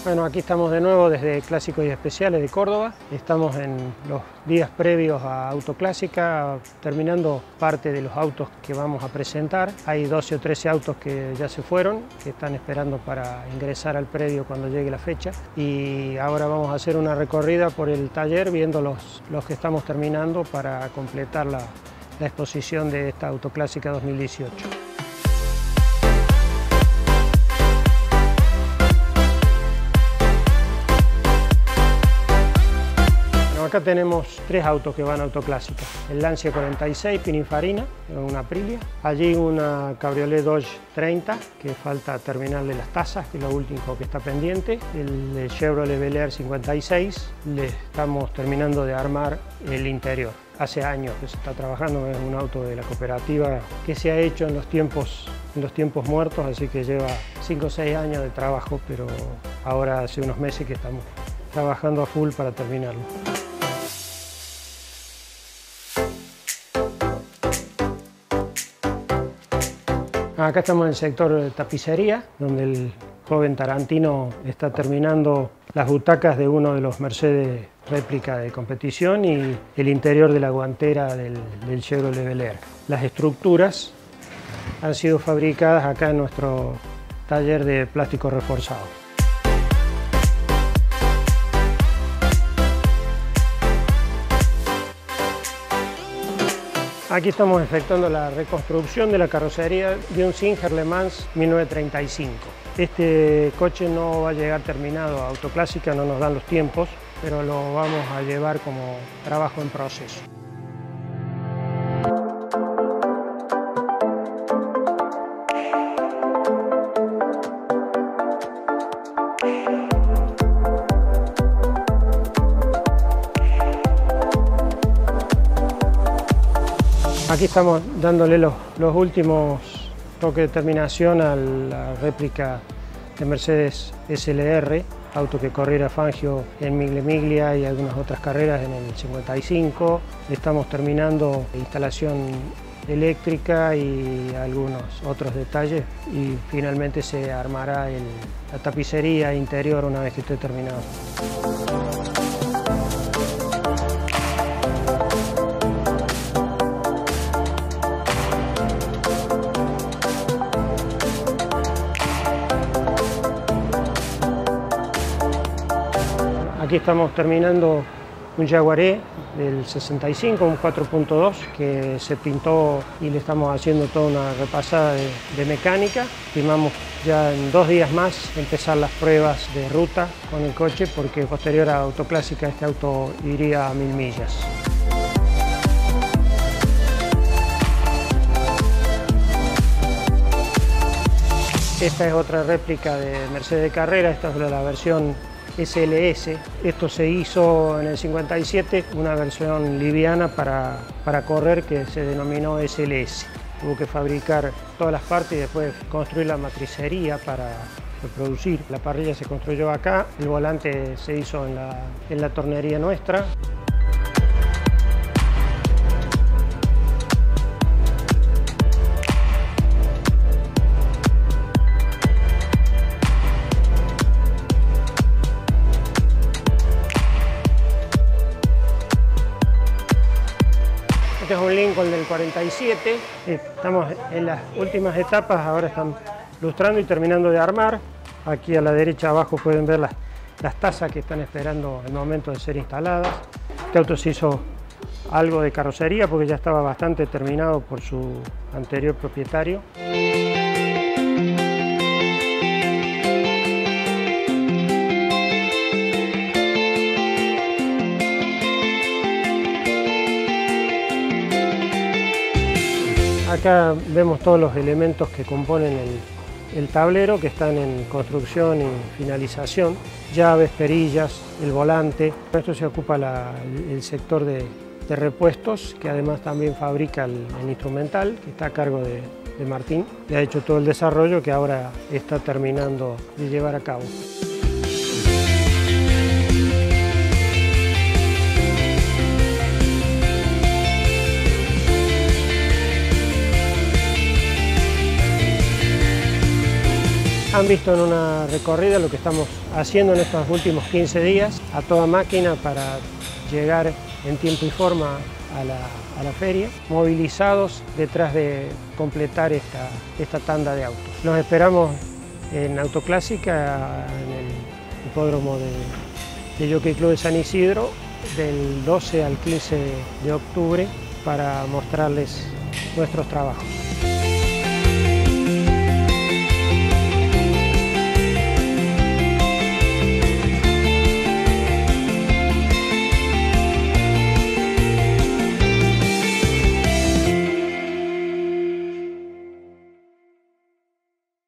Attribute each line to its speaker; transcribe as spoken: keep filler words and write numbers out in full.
Speaker 1: Bueno, aquí estamos de nuevo desde Clásicos y Especiales de Córdoba. Estamos en los días previos a Autoclásica, terminando parte de los autos que vamos a presentar. Hay doce o trece autos que ya se fueron, que están esperando para ingresar al predio cuando llegue la fecha. Y ahora vamos a hacer una recorrida por el taller viendo los, los que estamos terminando para completar la, la exposición de esta Autoclásica dos mil dieciocho. Acá tenemos tres autos que van a Autoclásica. El Lancia cuarenta y seis Pininfarina, una Aprilia. Allí una Cabriolet Dodge treinta, que falta terminarle las tazas, que es lo último que está pendiente. El Chevrolet Bel Air cincuenta y seis, le estamos terminando de armar el interior. Hace años que se está trabajando, es un auto de la cooperativa que se ha hecho en los tiempos, en los tiempos muertos, así que lleva cinco o seis años de trabajo, pero ahora hace unos meses que estamos trabajando a full para terminarlo. Acá estamos en el sector de tapicería, donde el joven Tarantino está terminando las butacas de uno de los Mercedes réplica de competición y el interior de la guantera del, del Chevrolet Bel Air. Las estructuras han sido fabricadas acá en nuestro taller de plástico reforzado. Aquí estamos efectuando la reconstrucción de la carrocería de un Singer Le Mans mil novecientos treinta y cinco. Este coche no va a llegar terminado a Autoclásica, no nos dan los tiempos, pero lo vamos a llevar como trabajo en proceso. Aquí estamos dándole los, los últimos toques de terminación a la réplica de Mercedes S L R, auto que corriera Fangio en Miglia Miglia y algunas otras carreras en el cincuenta y cinco. Estamos terminando instalación eléctrica y algunos otros detalles y finalmente se armará el, la tapicería interior una vez que esté terminado. Aquí estamos terminando un Jaguaré del sesenta y cinco, un cuatro punto dos, que se pintó y le estamos haciendo toda una repasada de, de mecánica. Estimamos ya en dos días más empezar las pruebas de ruta con el coche, porque posterior a Autoclásica este auto iría a mil millas. Esta es otra réplica de Mercedes de carrera, esta es la versión S L S. Esto se hizo en el cincuenta y siete, una versión liviana para, para correr que se denominó S L S. Hubo que fabricar todas las partes y después construir la matricería para reproducir. La parrilla se construyó acá, el volante se hizo en la, en la tornería nuestra. Este es un Lincoln del cuarenta y siete, estamos en las últimas etapas, ahora están lustrando y terminando de armar. Aquí a la derecha abajo pueden ver las, las tazas que están esperando el momento de ser instaladas. Este auto se hizo algo de carrocería porque ya estaba bastante terminado por su anterior propietario. Acá vemos todos los elementos que componen el, el tablero, que están en construcción y finalización. Llaves, perillas, el volante. Esto se ocupa la, el sector de, de repuestos, que además también fabrica el, el instrumental, que está a cargo de, de Martín. Le ha hecho todo el desarrollo que ahora está terminando de llevar a cabo. Han visto en una recorrida lo que estamos haciendo en estos últimos quince días, a toda máquina para llegar en tiempo y forma a la, a la feria, movilizados detrás de completar esta, esta tanda de autos. Los esperamos en Autoclásica, en el hipódromo de, de Jockey Club de San Isidro, del doce al quince de octubre, para mostrarles nuestros trabajos.